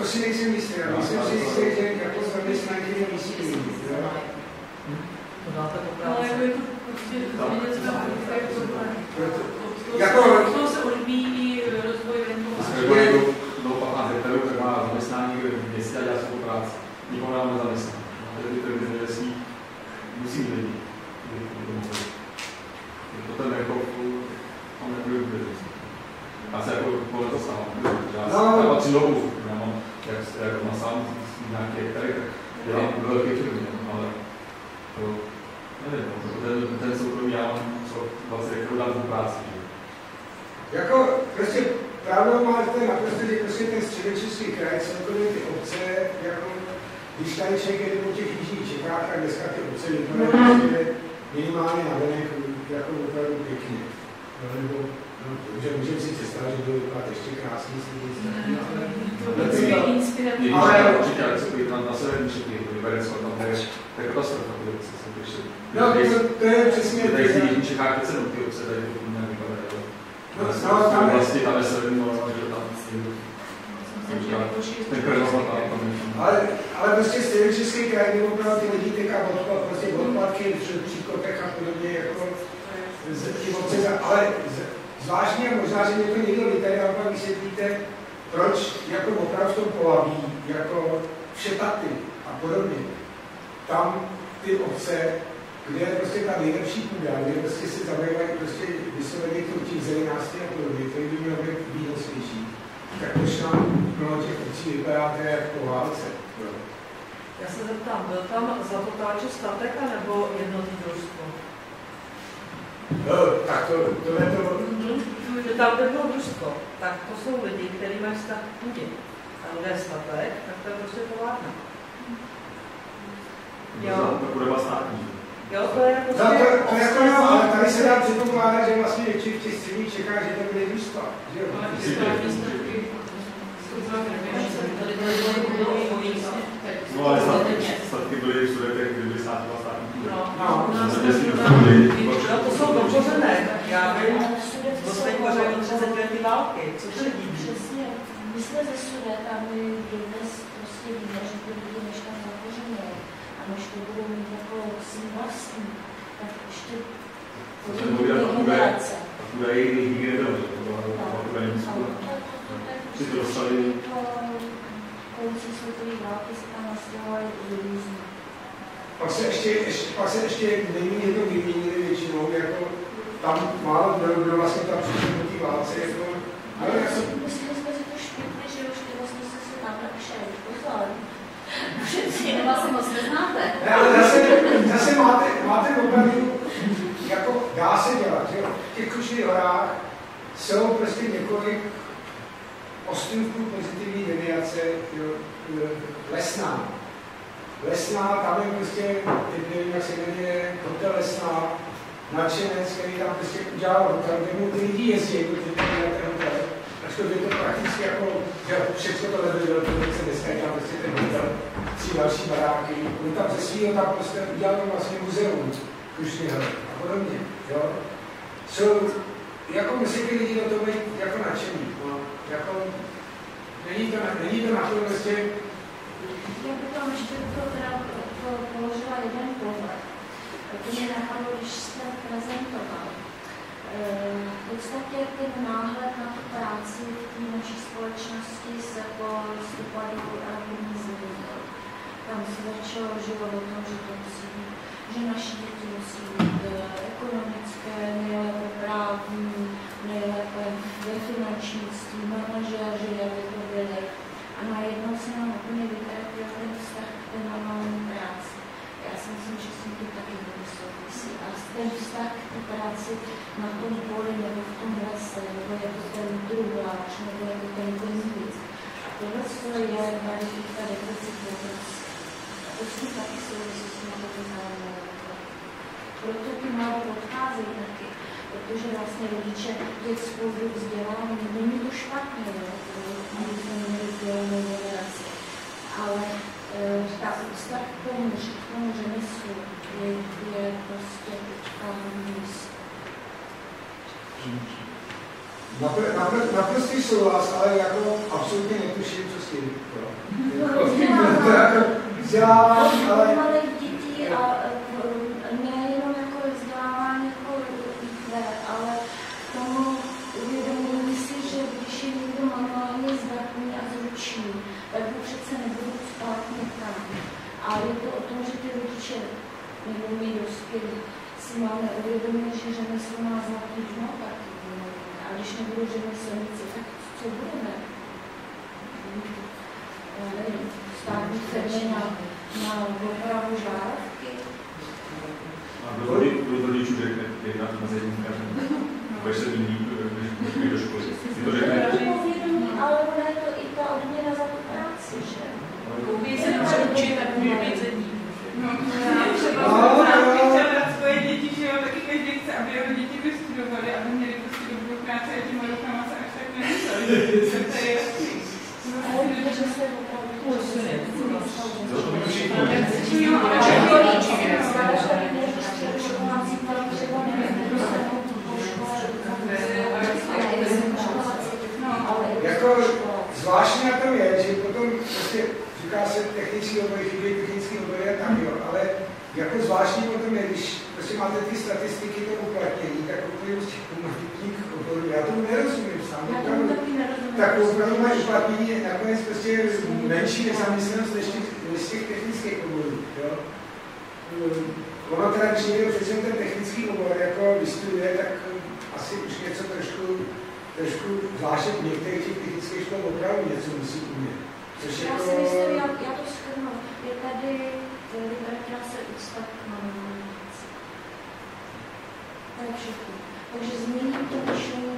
to si nejsem jistý, já myslím si jistý, že jako zaměstnanky nemyslí. To dáte po Ale práci. jako je to prostě zemědělská politika je problém. Jako... To se odvíjí rozvoj venkova. Nebo někdo, kdo patnáct hektarů, tak má zaměstnání v městě a dělá svou práci. Nikoho nám nezaměstná. Tedy ty zemědělství musí být lidi. To ten jako, tam nebude vůbec. Já se jako podle to sám. Já patřím do úzku. Já mám, jak, jak má sám nějaké hektary, tak dělám velké firmy, ale to, nevím, ten, ten soukromý já mám co dvacet hektarů dát v práci. Jako prostě pravdou máte naprosto, že prostě ten středočeský kraj, celkově ty obce, jako když tady člověk jde po těch jižních Čechách, tak dneska ty obce vypadají prostě minimálně na venek jako opravdu pěkně. No, nebo, no, že můžeme si představit, že budou vypadat ještě krásný silnice. To je inspirativní. Ale určitě, jak se podívám na, na severní Čechy, Liberecko, tam to je, to je katastrofa, ty obce jsem přišel. No, to, to je přesně... Tady v jižních Čechách teď se ty obce, tady to nějak vypadají. No, no, tam je... Vlastně tam je severní, no, že tam ten krajozvat tam tam je. Ale, ale prostě středočeský kraj, nebo opravdu ty lidi teďka odpad, prostě odpadky v příkopech a podobně, jako z, ty obce, ale z, zvláštně, možná, že mě to někdo vytane, ale pak vysvětlíte, proč jako opravdu v tom Polaví, jako Všetaty a podobně, tam ty obce, kde je prostě ta nejlepší půda, kde prostě se zabývají prostě vysloveně tím zelenářství a podobně, to by mělo být výnosnější. Tak proč nám mnoho těch obcí vypadá to jak po válce? Já se zeptám, byl tam Zlatotáče statek nebo jednotný družstvo? No, tak to, to je to... Mm-hmm. Že tam by bylo družstvo, tak to jsou lidi, kteří mají vztah k půdě. A kde je statek, tak to je prostě továrna. Jo? To bude státní. Jo, to je prostě... No, to, to jako no, ale tady se dá předpokládat, že vlastně většině v těch středních Čechách, že to bude družstva. Že jo? Ale ty státní statky jsou No, ale statky byly v Sudetech, kdy byly státní a státní. No, no. No, to jsou dopořené, tak já vím, dostaň pořádně třicet letý války, co to lidí? Přesně, my jsme ze Sudet a my dnes prostě víme, že ty lidi, než tam zapořené a než to budou mít jako svým vlastní, tak ještě budou generace. A tu dají nikdy nebylo, že to bylo takové nemyslí. Si to dostali... Konci světové války se tam nastěhovali různý. Pak se ještě, ještě, pak se ještě nejméně jednou vyměnili většinou, jako tam málo kdo, kdo vlastně tam přišel po té válce, jako... Ale já si myslím, že jsme si to špitli, že už ty vlastně se se tam napšeli, pozor. Jenom asi moc neznáte. Ne, ale zase, zase máte, máte opravdu, jako dá se dělat, že jo? V těch Krušných horách jsou prostě několik ostrůvků pozitivní deviace, jo, Lesná. Lesná, tam je prostě, teď nevím, jak se jmenuje, hotel Lesná, nadšenec, který tam prostě udělal hotel, kde mu ty lidi jezdí, jako ty na ten hotel. Až to by to prakticky jako, že všechno to leze do toho, dneska je tam prostě ten hotel, tři další baráky. On tam ze svýho tam prostě udělal vlastně muzeum, Krušných hor a podobně, jo. Jsou, jako musí ty lidi do toho být jako nadšení, no, jako, není to, není to na to prostě. Já bych vám ještě to teda položila jeden pohled. To mě napadlo, když jste prezentoval. V podstatě ten náhled na tu práci v té naší společnosti se po listopadu změnil. Tam se začalo život o tom, že to musí být, že naši děti musí být ekonomické, nejlépe právní, nejlépe ve finančnictví, manažeři, aby to byli. A najednou se nám úplně vytratil ten vztah k té normální práci. Já si myslím, že s tím to taky bude souvisí. A ten vztah k té práci na tom poli, nebo v tom lese, nebo jako ten druhláč, nebo jako ten konzíc. A tohle je tady ta deficitnost. A to s tím taky souvisí s tím, že to znamená. Proto ty malé odcházejí taky. Protože vlastně rodiče těch spolu vzdělání, není to špatně, aby jsme měli vzdělanou generaci, ale e, ta úcta k tomu, k tomu řemeslu je, je prostě nízká. Naprostý souhlas, ale jako absolutně netuším, co s tím. to jako vzdělávání, ale... malých dětí a nejenom jako vzdělávání jako í kvé, ale tomu uvědomují si, že když je někdo manuálně zdatný a zručný, tak ho přece nebudou spát někam. A je to o tom, že ty rodiče nebo my dospělí si máme uvědomit, že řemeslo má zlatý dno taky. A když nebudou řemeslníci, tak co budeme? Státní firmy na, na opravu žárovky. A kdo rodičů řekne, jedna na zedníka, budeš se mít líp, když do školy. Si to řekne? Ale ona je to i ta odměna za tu práci, že? Koupí se dobře učit, tak může být zedník. No, třeba jsem chtěla dát svoje děti, že jo, taky každý chce, aby jeho děti vystudovali, aby měli prostě dobrou práci a těma rukama se až tak nemysleli. To je jasný. Ale víte, že se opravdu Posuně. Jako zvláštní na tom je, že potom prostě říká se technický obory, chybí technický obory a tak jo, ale jako zvláštní potom je, když prostě máte ty statistiky to uplatnění, tak úplně z těch komunitních oborů, já tomu nerozumím sám. Tak opravdu mají uplatnění nakonec prostě menší nezaměstnanost než z těch technických oborů, jo. Ono teda, když někdo přece ten technický obor jako vystuduje, tak asi už něco trošku, trošku zvláště v některých těch technických škol opravdu něco musí umět. Což já jako... si myslím, já, já to shrnu, je tady literatura se úcta k manuálnici. To je všechno. Takže změním to myšlení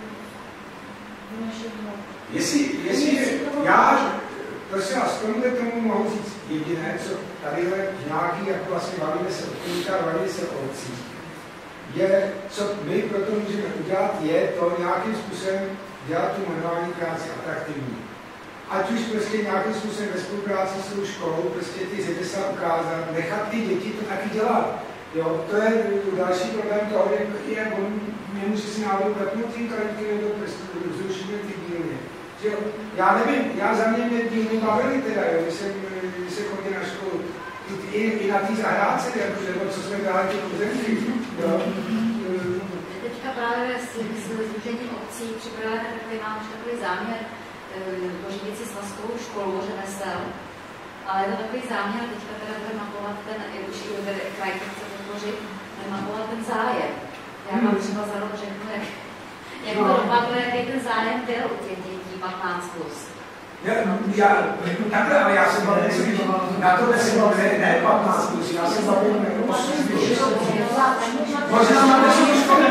v našem hlavě. Jestli, jestli já, prosím vás, k tomuhle tomu mohu říct jediné, co tadyhle nějaký, jako vlastně bavíme se o komunikách, bavíme se o obcích, je, co my pro to můžeme udělat, je to nějakým způsobem dělat tu manuální práci atraktivní. Ať už prostě nějakým způsobem ve spolupráci s tou školou, prostě ty řemesla ukázat, nechat ty děti to taky dělat. Jo, to je další problém toho, že je, on nemůže si náhodou prapnout tím krajíky nebo prostě zrušíme ty dílny. Já nevím, já za mě mě dílny bavili teda, jo, když jsem, když jsem chodil na školu, i, i na té zahrádce, nebo co jsme dělali ty pozemky, jo. Teďka právě s Sdružením obcí připravujeme takový, mám už takový záměr pořídit si svazkovou školu řemesel, ale je to takový záměr, teďka teda budeme mapovat ten, jak už i kraj to chce podpořit, mapovat ten zájem. Já vám třeba za rok řeknu, jak, jak to dopadlo, jaký ten zájem byl u těch dětí patnáct plus. Já, já, takhle, ale já jsem bavil, na to jsem bavil, ne patnáct plus, já jsem bavil osm plus. Možná máte si školu,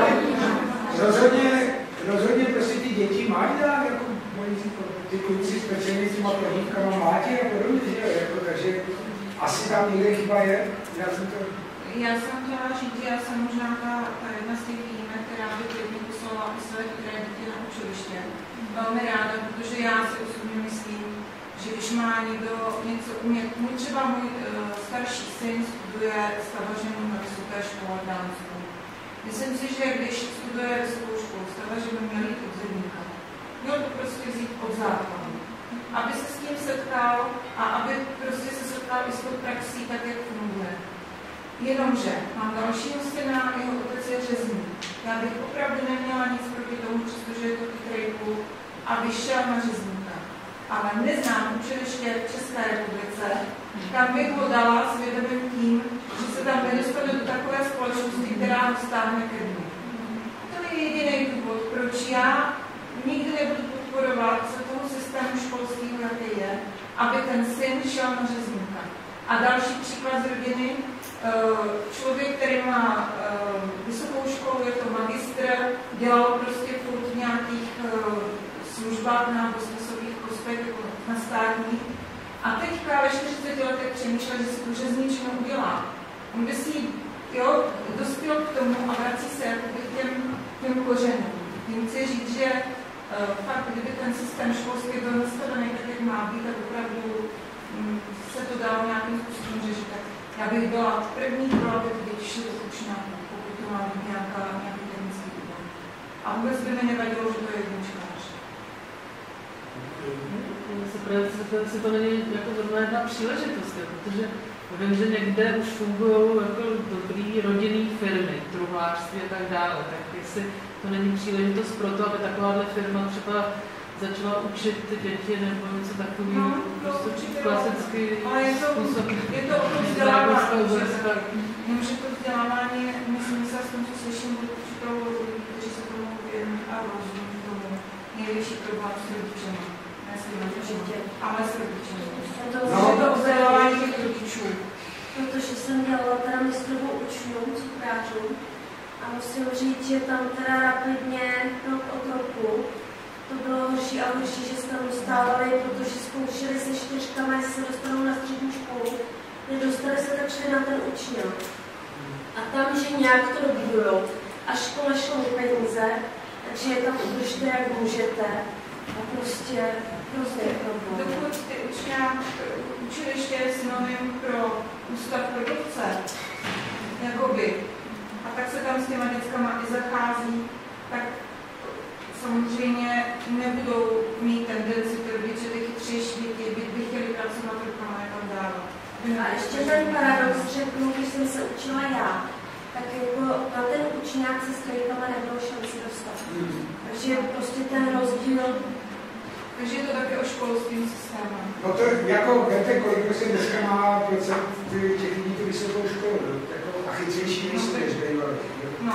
rozhodně, rozhodně prostě ty děti mají dát, jako ty kluci speciálně s těma prohlídkama mlátí a podobně, že jo, jako, takže asi tam někde chyba je, já jsem to... Já jsem chtěla říct, že já jsem možná ta, ta jedna z těch výjimek, která by klidně poslala i své chytré děti na učiliště. Velmi ráda, protože já si osobně myslím, že když má někdo něco umět, můj třeba můj uh, starší syn studuje stavařinu na vysoké škole v Dánsku. Myslím si, že když studuje vysokou školu stavařinu, měl jít od zedníka. Měl to prostě vzít od základu. Aby se s tím setkal a aby prostě se setkal i s tou praxí tak, jak funguje. Jenomže mám dalšího syna, jeho otec je řezník. Já bych opravdu neměla nic proti tomu, přestože je to chytrý kluk, aby šel na řezníka. Ale neznám učiliště v České republice, kam bych ho dala s vědomím tím, že se tam nedostane do takové společnosti, která ho stáhne ke dnu. To je jediný důvod, proč já nikdy nebudu podporovat se toho systému školského, jaký je, aby ten syn šel na řezníka. A další příklad z rodiny, člověk, který má vysokou školu, je to magistr, dělal prostě furt v nějakých službách na biznesových postech, jako na státních. A teďka ve čtyřiceti letech přemýšlel, že si tu řezničinu udělá. On by si jo, dospěl k tomu a vrací se k těm, těm kořenům. Tím chci říct, že uh, fakt, kdyby ten systém školský byl nastavený tak, jak má být, tak opravdu um, se to dalo nějakým způsobem řešit. Tak já bych byla první pro, aby ty děti šly do učňáku, pokud to má být nějaká, nějaký technický úvod. A vůbec by mi nevadilo, že to je jedničkář. prezentaci to není jako zrovna jedna příležitost, protože vím, že někde už fungují jako dobrý rodinný firmy, truhlářství a tak dále, tak jestli to není příležitost pro to, aby takováhle firma třeba začala učit ty děti nebo něco takového, no, prostě klasický ale je to, způsob. Je to o to vzdělávání, že to vzdělávání, myslím, že s tom, co slyším, připravují lidi, kteří se tomu věnují a rozumí tomu největší problém s rodičemi. Ne s rodičemi, ale s rodičemi. No, je to vzdělávání těch rodičů. Protože jsem dělala teda mistrovou učňou, cukrářů, a musím říct, že tam teda rapidně rok od roku to bylo horší a horší, že se tam dostávali, protože zkoušeli se čtyřkama, jestli se dostanou na střední školu, nedostali se tak šli na ten učňov. A tam, že nějak to dobudujou. A škola šlo o peníze, takže je tam udržte, jak můžete. A prostě hrozně problém. Dokud ty učňa, učiliště je synonym pro ústav produkce, jakoby, a tak se tam s těma dětskama i zachází, tak samozřejmě nebudou mít tendenci ty rodiče, ty chytřejší děti, by, by chtěli pracovat rukama a tak dále. A ještě ten paradox řeknu, když jsem se učila já, tak jako na ten učňák se strojkama nebylo šanci dostat. Mm. Takže prostě ten rozdíl. Takže je to také o školským systémem. No to jako, víte, kolik prostě dneska má procent těch lidí, kteří jsou tou školu, jako a chytřejší nejsou, než bývali. No.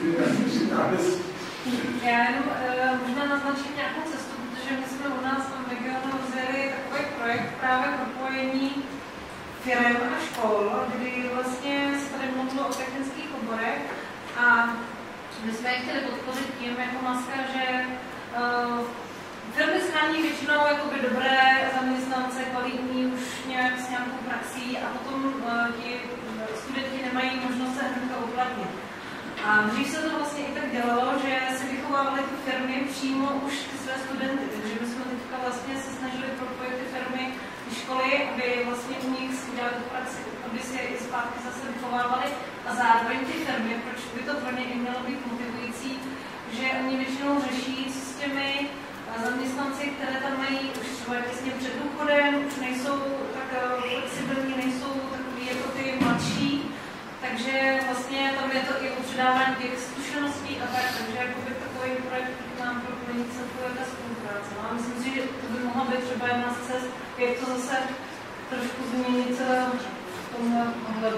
Já jenom uh, možná naznačím nějakou cestu, protože my jsme u nás v regionu rozjeli takový projekt právě propojení firem a škol, kdy vlastně se tady mluvilo o technických oborech a my jsme je chtěli podpořit tím jako maska, že uh, firmy schání většinou jakoby dobré zaměstnance, kvalitní už nějak s nějakou praxí a potom uh, ti studenti nemají možnost se hnedka uplatnit. A dřív se to vlastně i tak dělalo, že se vychovávaly ty firmy přímo už ty své studenty, takže my jsme teďka vlastně se snažili propojit ty firmy ty školy, aby vlastně u nich udělali tu praxi, aby si je i zpátky zase vychovávali a zároveň ty firmy, proč by to pro ně i mělo být motivující, že oni většinou řeší, co s těmi zaměstnanci, které tam mají už třeba těsně před důchodem, už nejsou tak flexibilní, nejsou takový jako ty mladší. Takže vlastně tam je to i o předávání těch zkušeností a tak, takže jakoby takový projekt nám propojí celkově ta spolupráce. No a myslím si, že to by mohla být třeba jedna z cest, jak to zase trošku změnit v tomhle ohledu.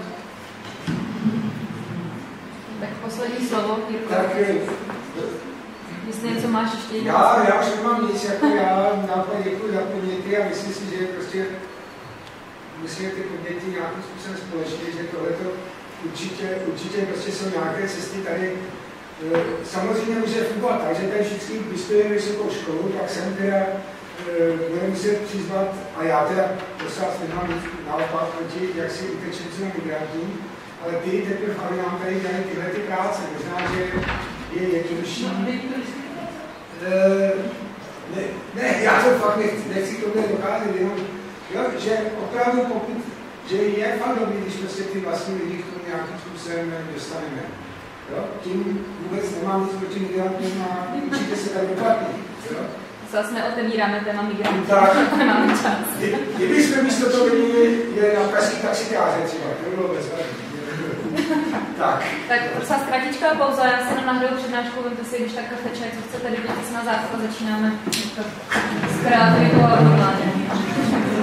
Tak poslední slovo, Jirko. Tak, jestli něco máš ještě? Já, já už nemám nic, jako já naopak děkuji za podněty a myslím si, že prostě musíme ty podněty nějakým způsobem společně, že tohleto Určitě, určitě prostě jsou nějaké cesty tady. Samozřejmě může fungovat tak, že tady všichni vystudujeme vysokou školu, tak jsem teda bude muset přizvat, a já teda prosím nemám nic naopak proti jaksi utečencům migrantům, ale ty teprve, aby nám tady dělali tyhle ty práce. Možná, že je jednodušší. Ne, ne, já to fakt nechci, nechci k tomu docházet, jenom, jo, že opravdu pokud že je fakt dobrý, když prostě ty vlastní lidi k tomu nějakým způsobem dostaneme. Jo? Tím vůbec nemám nic proti migrantům a určitě se tady vyplatí. Zase neotevíráme téma migrantů, tak, nemáme čas. Kdyby jsme místo toho měli je na pražský taxikáře třeba, to bylo bezvadné. Tak. Tak prosím, kratičká pauza, já se nám nahraju přednášku, vemte si, když tak kafeček, co chcete, když se na základ začínáme s kreativitou a odhodláním.